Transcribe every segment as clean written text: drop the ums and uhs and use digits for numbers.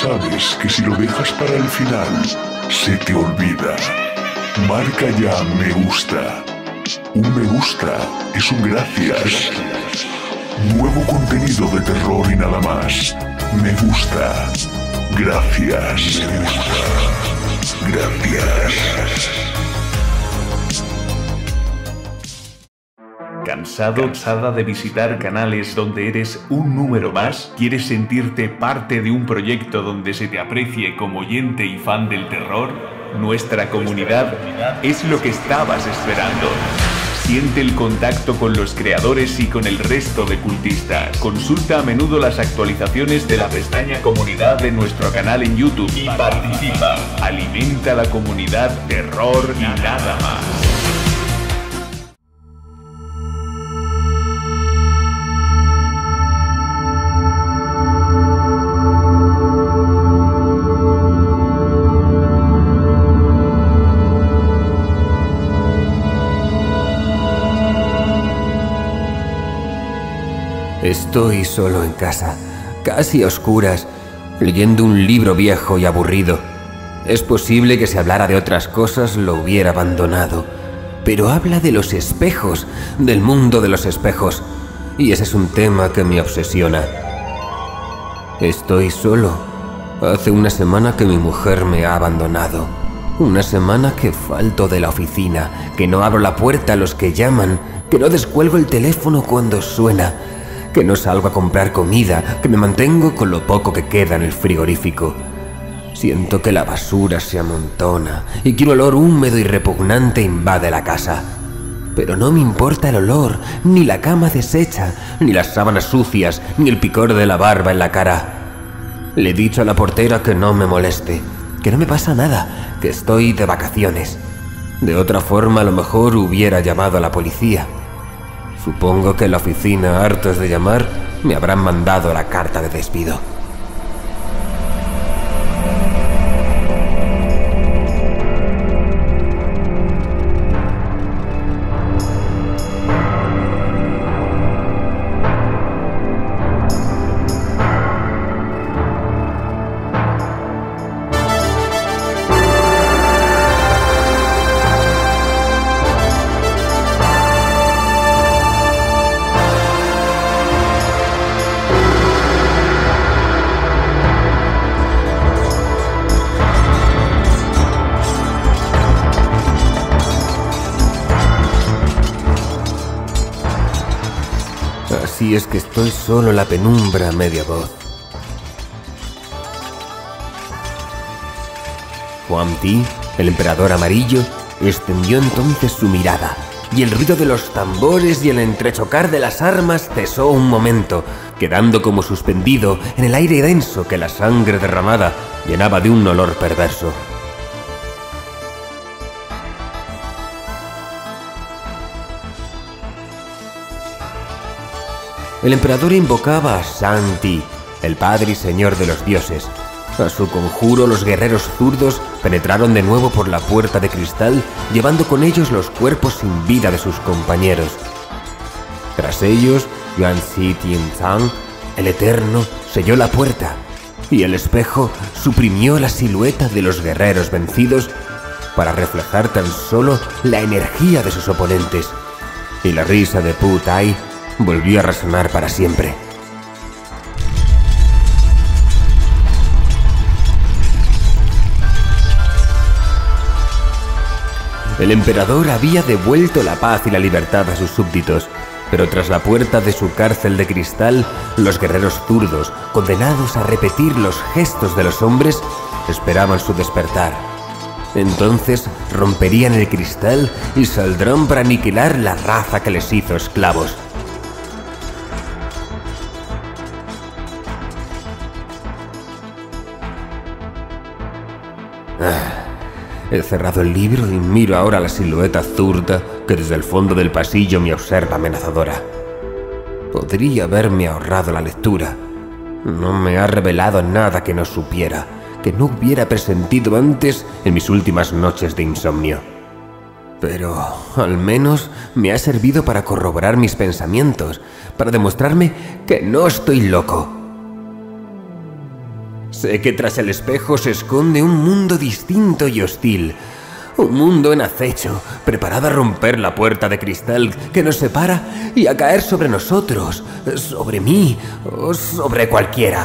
sabes que si lo dejas para el final, se te olvida. Marca ya me gusta. Un me gusta es un gracias. Nuevo contenido de terror y nada más. Me gusta. Gracias. Me gusta. Gracias. ¿Cansada de visitar canales donde eres un número más? ¿Quieres sentirte parte de un proyecto donde se te aprecie como oyente y fan del terror? Nuestra comunidad es lo que estabas esperando. Siente el contacto con los creadores y con el resto de cultistas. Consulta a menudo las actualizaciones de la pestaña Comunidad de nuestro canal en YouTube y participa. Alimenta la comunidad terror y nada más. Estoy solo en casa, casi a oscuras, leyendo un libro viejo y aburrido. Es posible que si hablara de otras cosas lo hubiera abandonado, pero habla de los espejos, del mundo de los espejos, y ese es un tema que me obsesiona. Estoy solo. Hace una semana que mi mujer me ha abandonado. Una semana que falto de la oficina, que no abro la puerta a los que llaman, que no descuelgo el teléfono cuando suena, que no salgo a comprar comida, que me mantengo con lo poco que queda en el frigorífico. Siento que la basura se amontona y que un olor húmedo y repugnante invade la casa. Pero no me importa el olor, ni la cama deshecha, ni las sábanas sucias, ni el picor de la barba en la cara. Le he dicho a la portera que no me moleste, que no me pasa nada, que estoy de vacaciones. De otra forma, a lo mejor hubiera llamado a la policía. Supongo que en la oficina, hartos de llamar, me habrán mandado la carta de despido. Así es que estoy solo en la penumbra a media voz. Huang Ti, el emperador amarillo, extendió entonces su mirada, y el ruido de los tambores y el entrechocar de las armas cesó un momento, quedando como suspendido en el aire denso que la sangre derramada llenaba de un olor perverso. El emperador invocaba a Shang Ti, el padre y señor de los dioses. A su conjuro, los guerreros zurdos penetraron de nuevo por la puerta de cristal, llevando con ellos los cuerpos sin vida de sus compañeros. Tras ellos, Yuan Shi Tianzang, el Eterno, selló la puerta, y el espejo suprimió la silueta de los guerreros vencidos para reflejar tan solo la energía de sus oponentes. Y la risa de Pu Tai volvió a resonar para siempre. El emperador había devuelto la paz y la libertad a sus súbditos, pero tras la puerta de su cárcel de cristal, los guerreros zurdos, condenados a repetir los gestos de los hombres, esperaban su despertar. Entonces romperían el cristal y saldrán para aniquilar la raza que les hizo esclavos. He cerrado el libro y miro ahora la silueta zurda que desde el fondo del pasillo me observa amenazadora. Podría haberme ahorrado la lectura. No me ha revelado nada que no supiera, que no hubiera presentido antes en mis últimas noches de insomnio. Pero al menos me ha servido para corroborar mis pensamientos, para demostrarme que no estoy loco. Sé que tras el espejo se esconde un mundo distinto y hostil. Un mundo en acecho, preparado a romper la puerta de cristal que nos separa y a caer sobre nosotros, sobre mí o sobre cualquiera.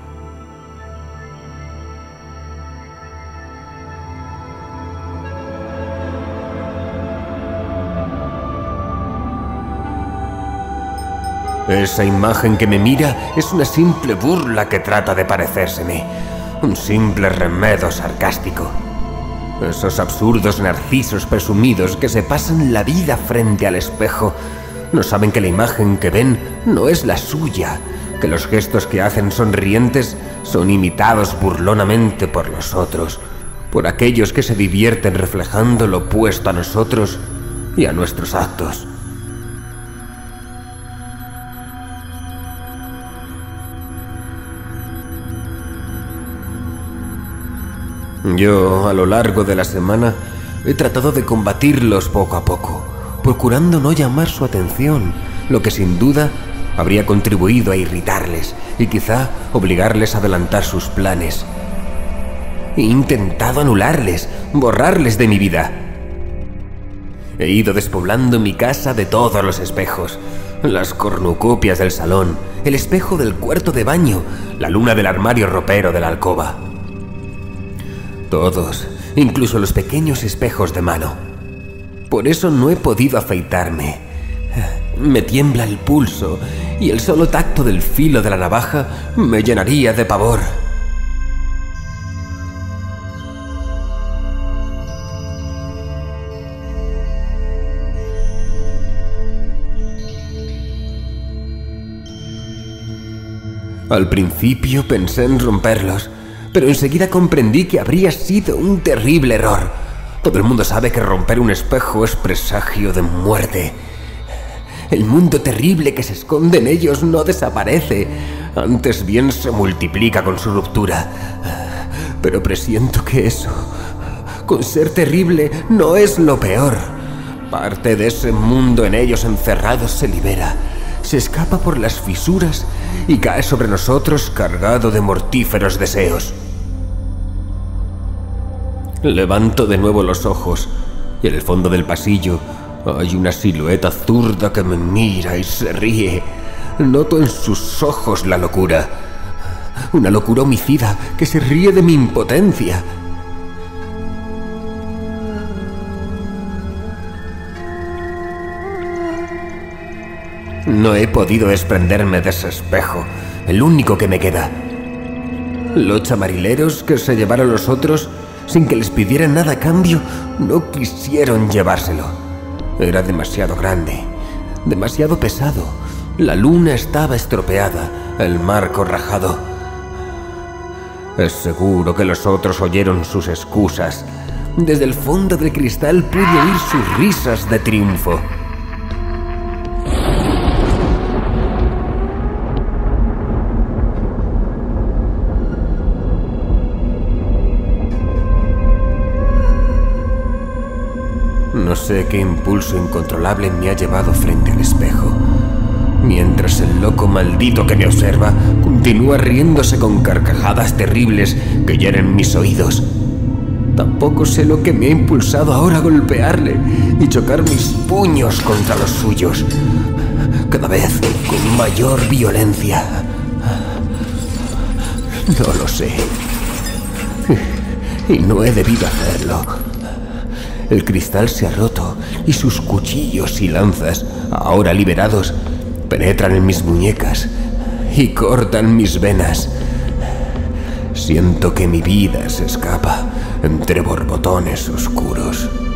Esa imagen que me mira es una simple burla que trata de parecérseme, un simple remedo sarcástico. Esos absurdos narcisos presumidos que se pasan la vida frente al espejo no saben que la imagen que ven no es la suya, que los gestos que hacen sonrientes son imitados burlonamente por los otros, por aquellos que se divierten reflejando lo opuesto a nosotros y a nuestros actos. Yo, a lo largo de la semana, he tratado de combatirlos poco a poco, procurando no llamar su atención, lo que sin duda habría contribuido a irritarles y quizá obligarles a adelantar sus planes. He intentado anularles, borrarles de mi vida. He ido despoblando mi casa de todos los espejos, las cornucopias del salón, el espejo del cuarto de baño, la luna del armario ropero de la alcoba. Todos, incluso los pequeños espejos de mano. Por eso no he podido afeitarme. Me tiembla el pulso y el solo tacto del filo de la navaja me llenaría de pavor. Al principio pensé en romperlos, pero enseguida comprendí que habría sido un terrible error. Todo el mundo sabe que romper un espejo es presagio de muerte. El mundo terrible que se esconde en ellos no desaparece, antes bien se multiplica con su ruptura. Pero presiento que eso, con ser terrible, no es lo peor. Parte de ese mundo en ellos encerrados se libera, se escapa por las fisuras y cae sobre nosotros cargado de mortíferos deseos. Levanto de nuevo los ojos y en el fondo del pasillo hay una silueta zurda que me mira y se ríe. Noto en sus ojos la locura, una locura homicida que se ríe de mi impotencia. No he podido desprenderme de ese espejo, el único que me queda. Los chamarileros que se llevaron los otros, sin que les pidieran nada a cambio, no quisieron llevárselo. Era demasiado grande, demasiado pesado. La luna estaba estropeada, el marco rajado. Es seguro que los otros oyeron sus excusas. Desde el fondo del cristal pude oír sus risas de triunfo. No sé qué impulso incontrolable me ha llevado frente al espejo, mientras el loco maldito que me observa continúa riéndose con carcajadas terribles que hieren mis oídos. Tampoco sé lo que me ha impulsado ahora a golpearle y chocar mis puños contra los suyos, cada vez con mayor violencia. No lo sé, y no he debido hacerlo. El cristal se ha roto y sus cuchillos y lanzas, ahora liberados, penetran en mis muñecas y cortan mis venas. Siento que mi vida se escapa entre borbotones oscuros.